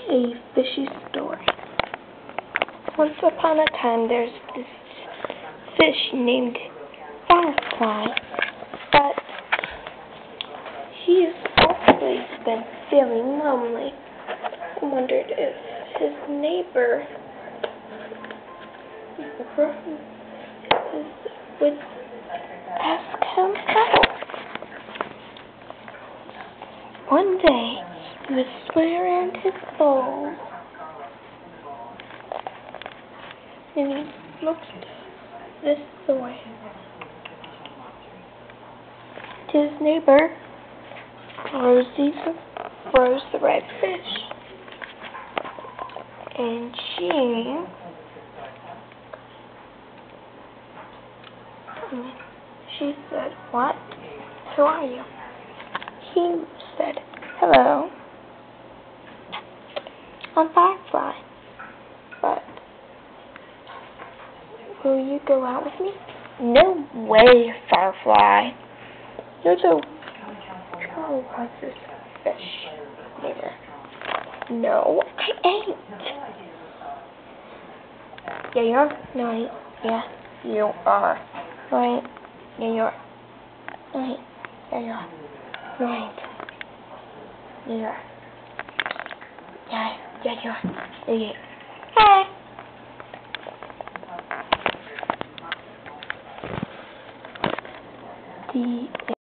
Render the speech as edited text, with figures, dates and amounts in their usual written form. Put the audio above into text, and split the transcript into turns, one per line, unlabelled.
A fishy story. Once upon a time, there's this fish named Firefly, but he's always been feeling lonely. I wondered if his neighbor would ask him out. One day, he was swimming around his bowl, and he looked this way to his neighbor, Rose the red fish, and she said, "What? Who are you?" He said, "Hello, I'm Firefly, but will you go out with me?" "No way, Firefly. You're the wisest fish neighbor." "No, I ain't." "Yeah, you are." "No, I ain't." "Yeah, you are." "No, I ain't." "Yeah, you are." "No, I ain't." "Yeah, you are." "No, I ain't." "Yeah, you are." "Yeah, you are." "Yeah, you are." Hey. The